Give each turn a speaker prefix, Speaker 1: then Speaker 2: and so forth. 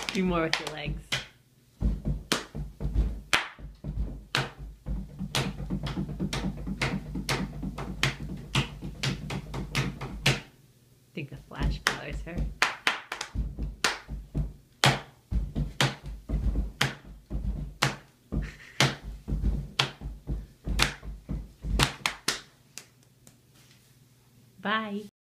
Speaker 1: Do more with your legs. I think the flash bothers her. Bye.